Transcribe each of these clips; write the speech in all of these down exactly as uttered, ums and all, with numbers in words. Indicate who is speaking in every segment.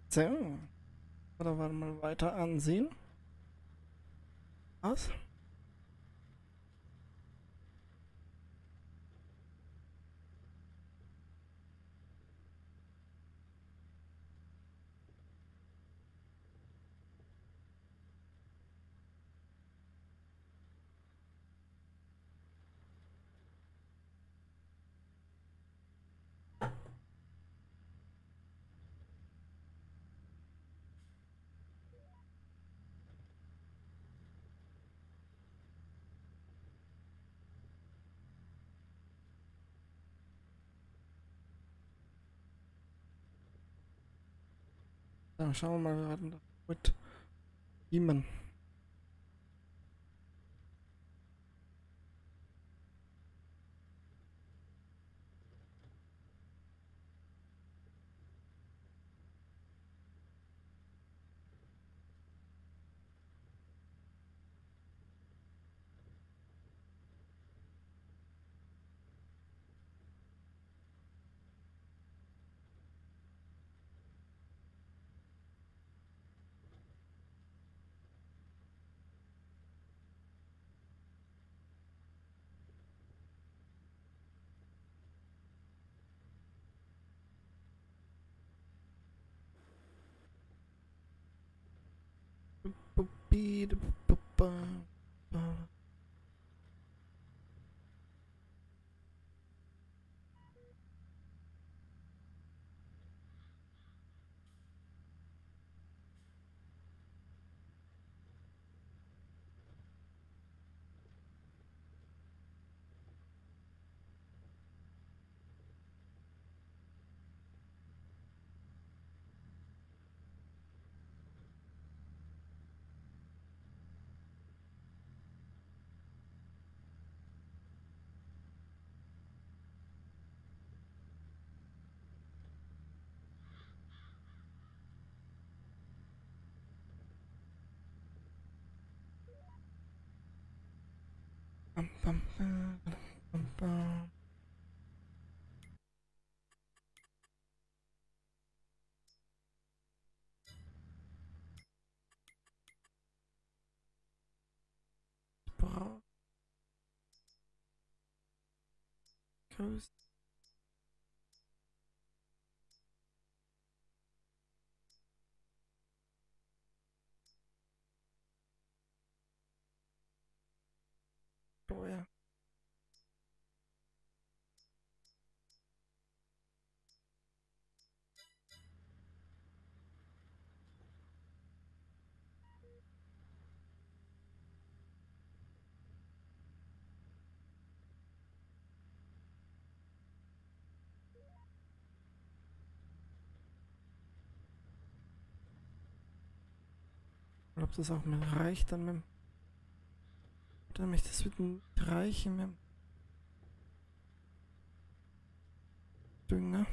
Speaker 1: So, oder warte mal weiter ansehen. Was? Dann schauen wir mal gerade mit Demon. Bam, bam, bam, bam, bam. Bra- Größ- Steuer. Und ob das auch mal reicht, dann mit dem. Dann möchte das mit dem reichen mit dem Dünger.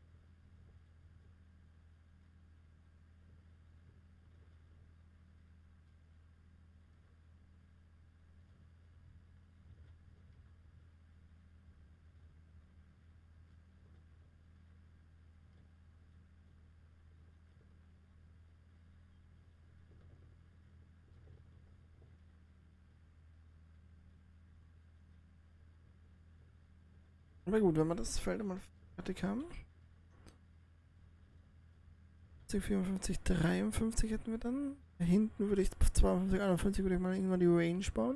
Speaker 1: Aber gut, wenn wir das Feld mal fertig haben. vierundfünfzig, dreiundfünfzig hätten wir dann. Da hinten würde ich zweiundfünfzig, einundfünfzig würde ich mal irgendwann die Range bauen.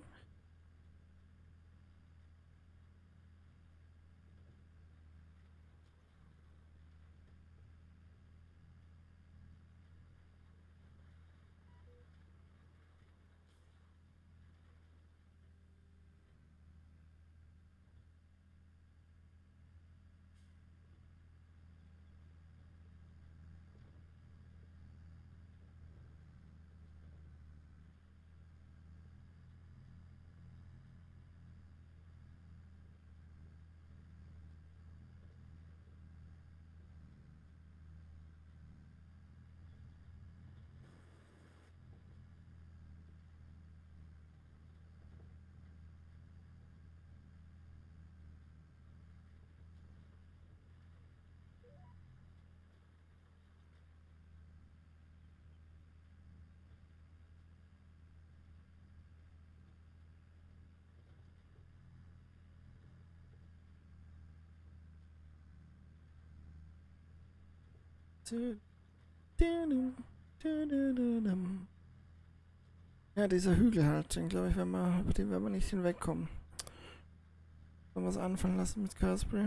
Speaker 1: Ja, dieser Hügel halt, den glaube ich, wenn wir, über den werden wir nicht hinwegkommen. Sollen wir es anfangen lassen mit Carspray?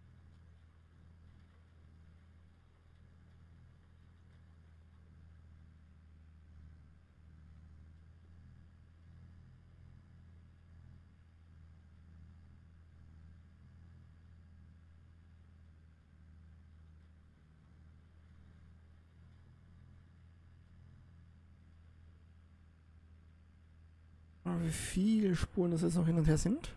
Speaker 1: Aber wie viele Spuren das jetzt noch hin und her sind?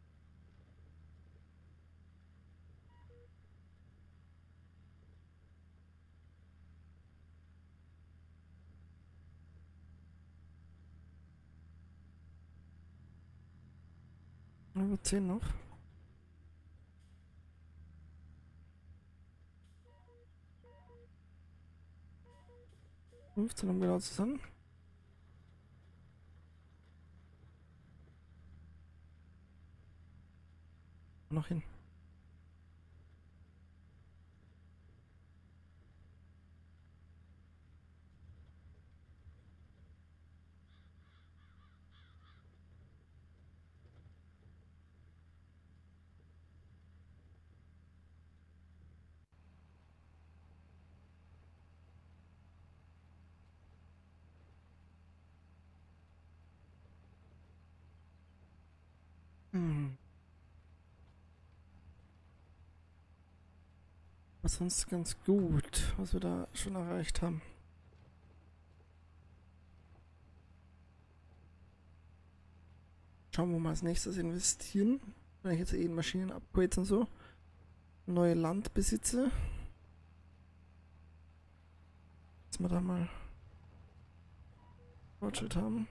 Speaker 1: Über zehn noch. fünfzehn um genau zu sein. Noch hin. Hm. Was sonst ganz gut, was wir da schon erreicht haben. Schauen wir mal als nächstes investieren. Wenn ich jetzt eh in Maschinen-Upgrades und so neue Land besitze. Dass wir da mal Fortschritt haben.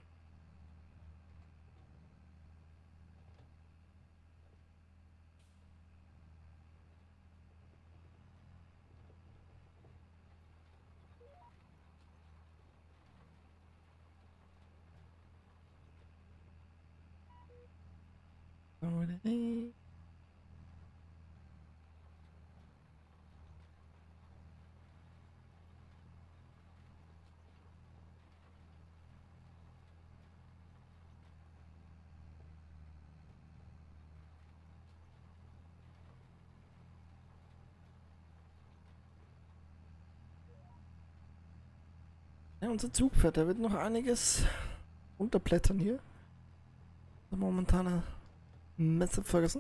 Speaker 1: Ja, unser Zugpferd, der wird noch einiges unterblättern hier. Der momentane Messer vergessen.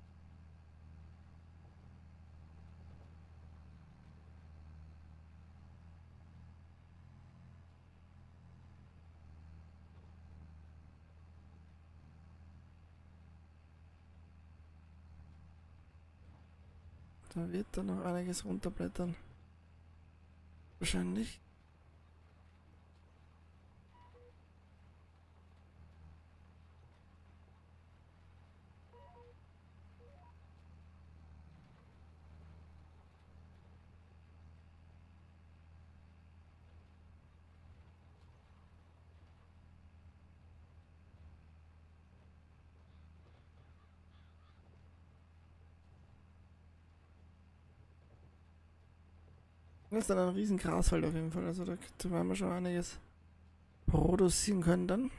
Speaker 1: Da wird dann noch einiges runterblättern. Wahrscheinlich. Das ist dann ein riesen Grasfeld auf jeden Fall. Also da, da werden wir schon einiges produzieren können dann.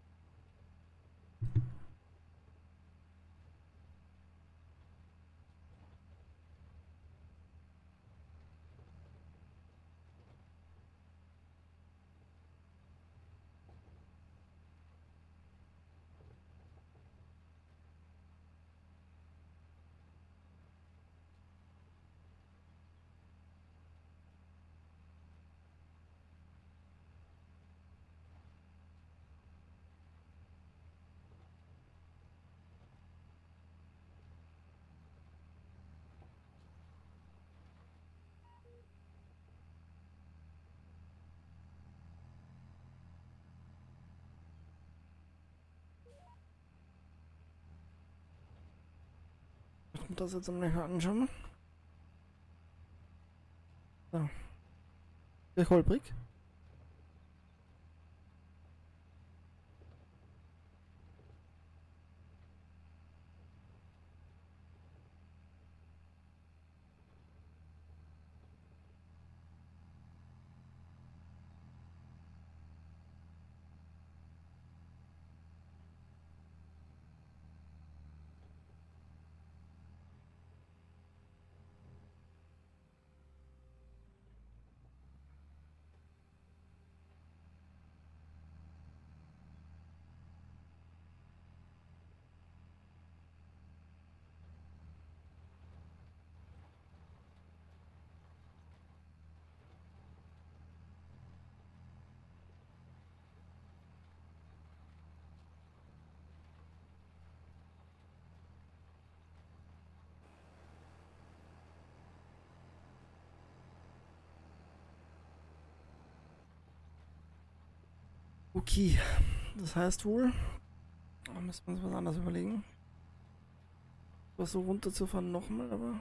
Speaker 1: Ich muss das jetzt mal anschauen. So. Der holprig. Okay, das heißt wohl, da müssen wir uns was anderes überlegen. Was so runterzufahren nochmal, aber...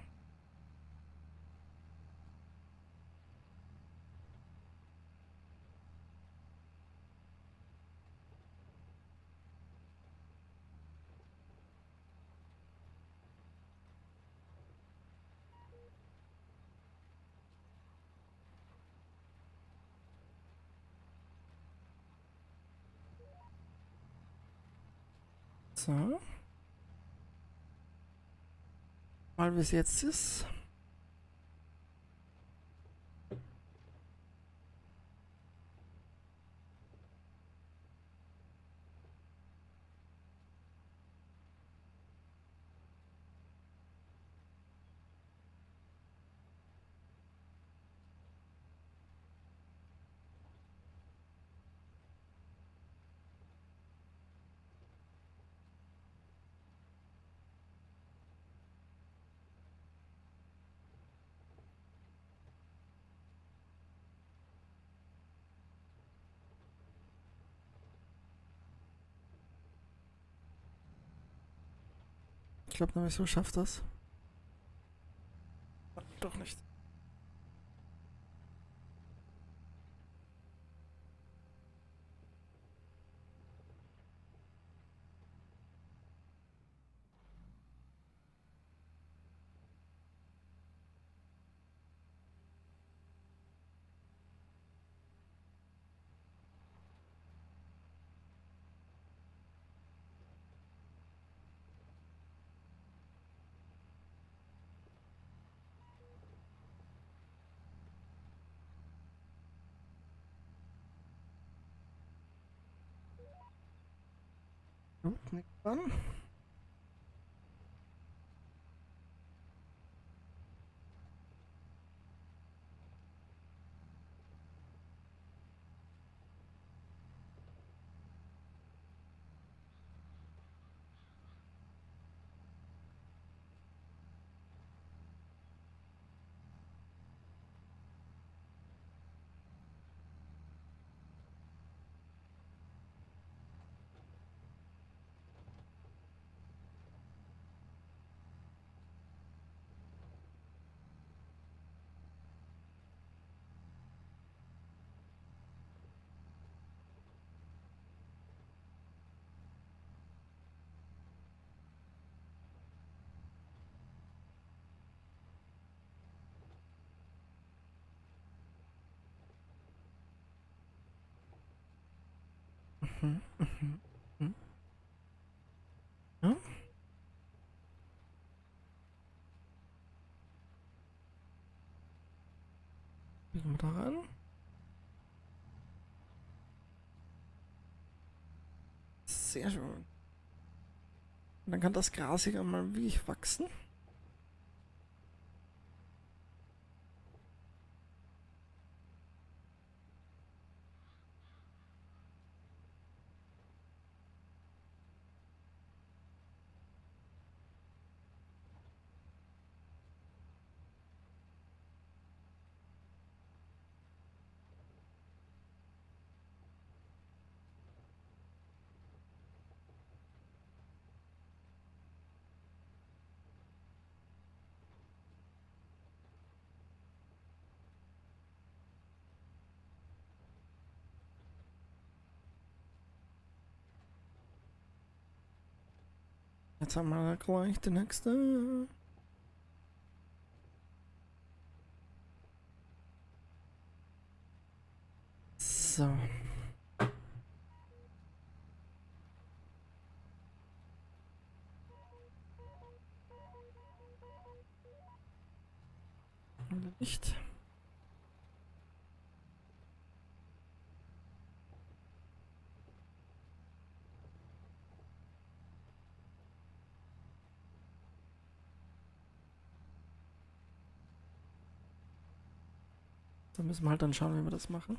Speaker 1: So. Mal wie es jetzt ist. Ich glaube nämlich, so schafft das. Doch nicht. Gut, nicht dran. Mhm, mhm, mhm. Ja. Biegen wir da ran. Sehr schön. Und dann kann das Gras hier mal wirklich wachsen. Jetzt haben wir gleich die nächste. So. Nicht. Da müssen wir halt dann schauen, wie wir das machen.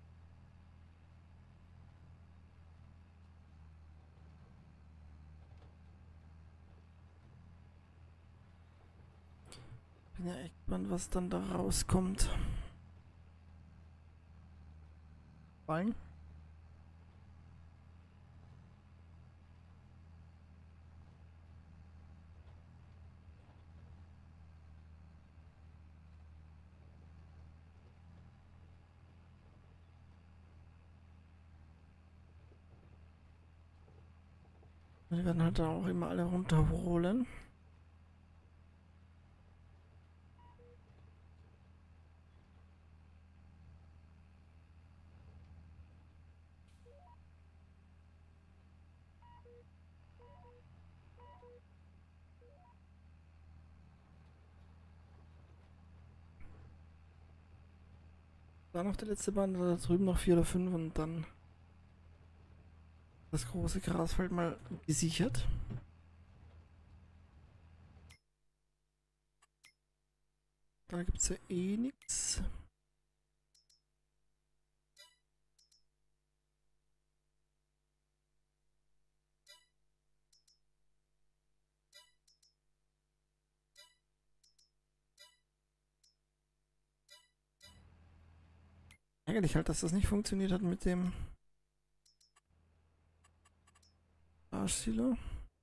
Speaker 1: Bin ja echt gespannt, was dann da rauskommt. Fallen? Die werden halt auch immer alle runterholen. Da noch der letzte Band, da drüben noch vier oder fünf und dann das große Grasfeld mal gesichert. Da gibt es ja eh nichts. Ärgerlich halt, dass das nicht funktioniert hat mit dem Arschsilo.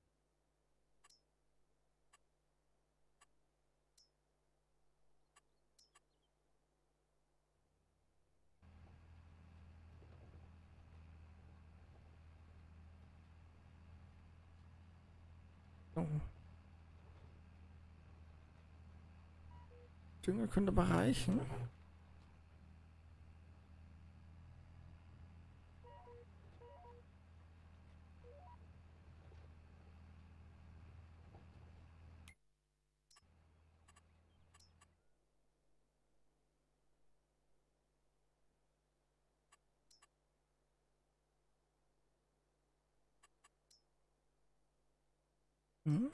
Speaker 1: Oh. Dünger könnte aber reichen. Mhm.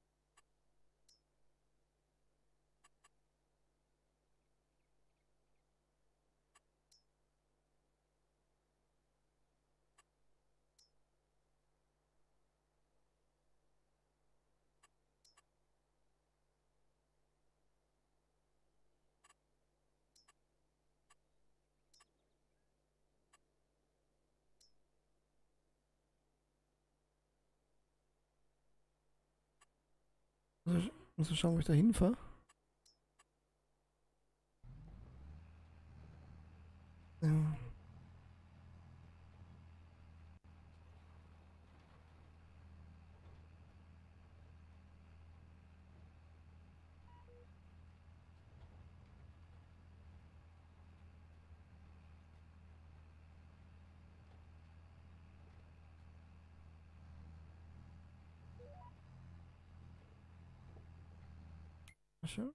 Speaker 1: Also, ich muss schauen, wo ich da hinfahre. Ja. Schön.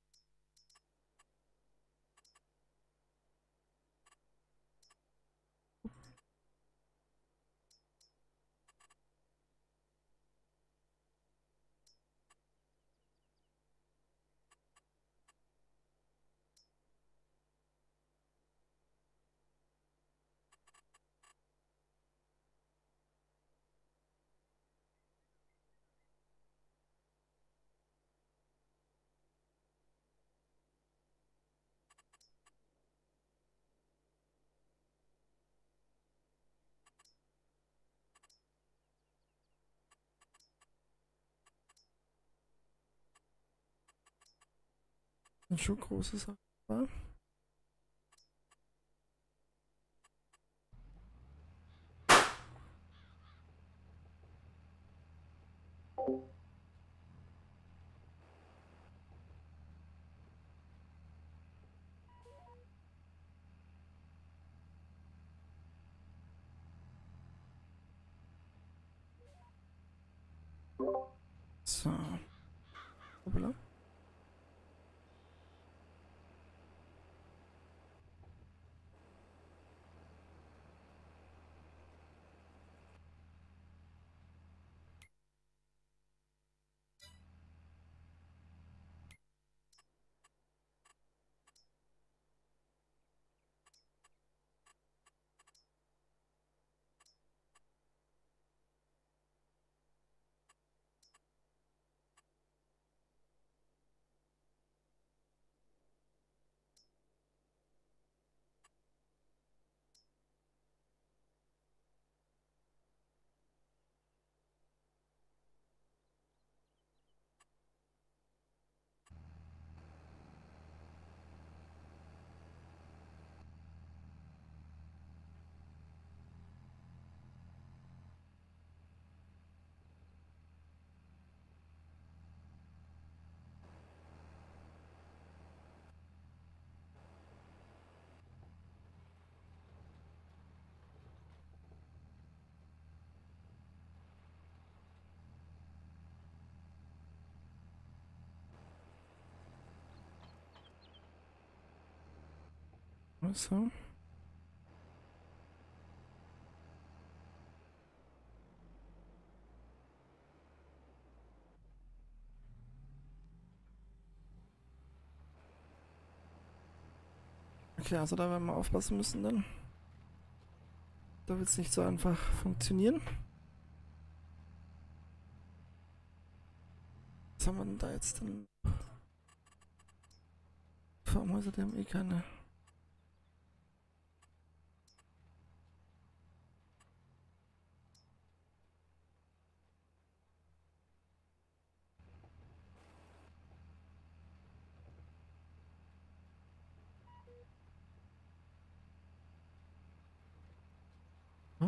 Speaker 1: Ein schon großes war. So. Hoppala. So. Okay, also da werden wir aufpassen müssen dann. Da wird es nicht so einfach funktionieren. Was haben wir denn da jetzt denn? Farmhäuser, die haben eh keine. Hm?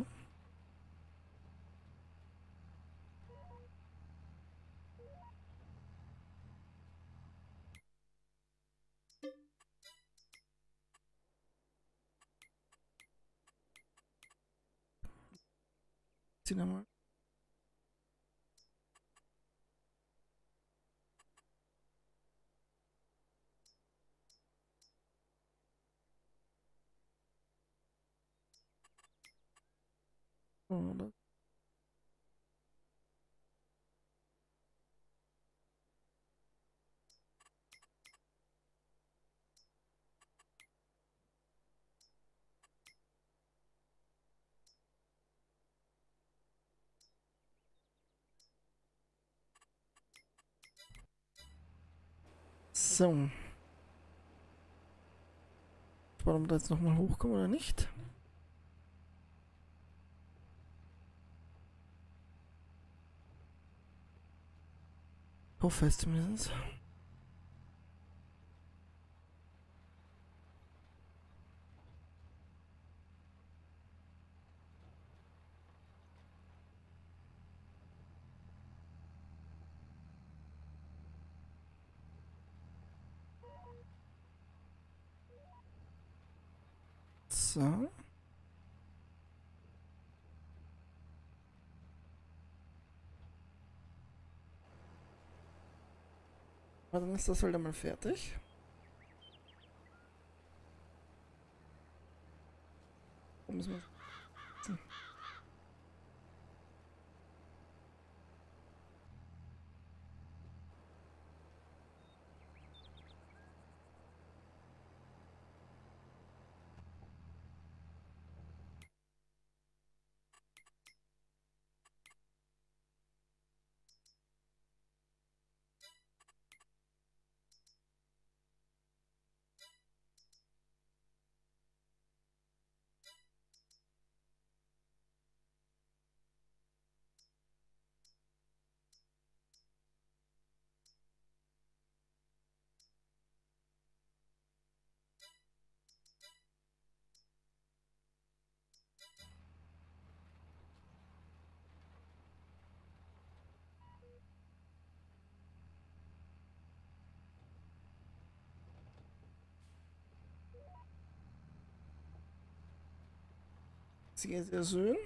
Speaker 1: Zieh da mal. Oh, da. So. Schauen, ob wir da jetzt nochmal hochkommen oder nicht. Hoffe es zumindest. So. Aber dann ist das halt einmal fertig. Wo müssen wir setzen? Sehr, sehr schön.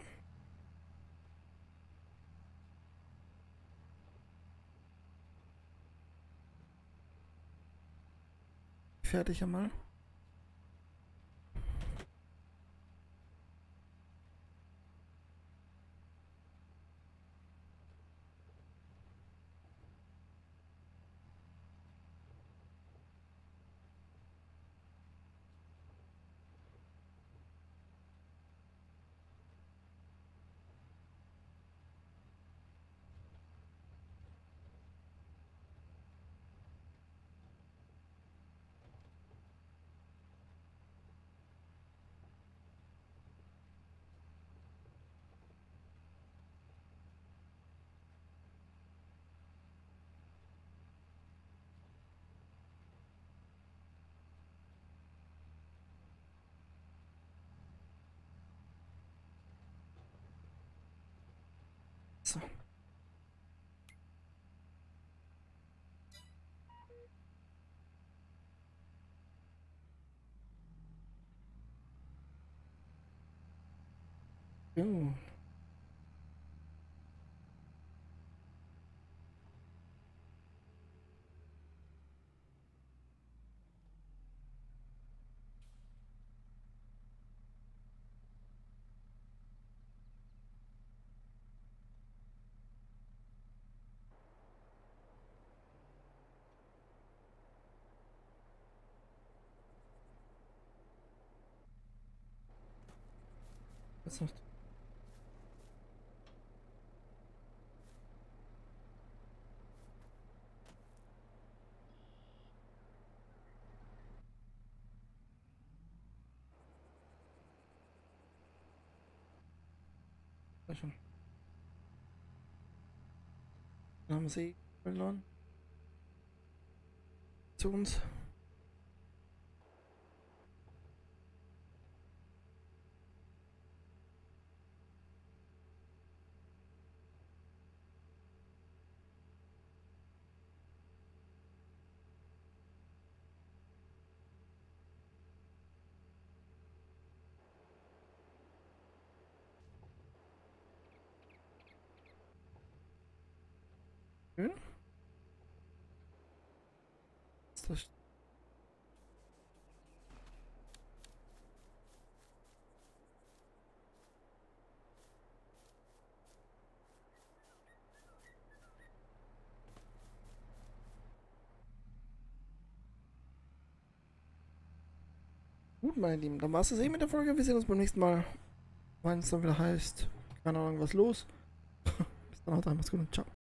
Speaker 1: Fertig einmal. So. Oh. Jetzt noch. Sehr schön. Dann haben sie verloren. Zu uns. Schön. Ist das gut, meine Lieben? Dann war es das eh mit der Folge. Wir sehen uns beim nächsten Mal, wenn es dann wieder heißt, keine Ahnung, was los. Bis dann, haut rein, macht's gut und ciao.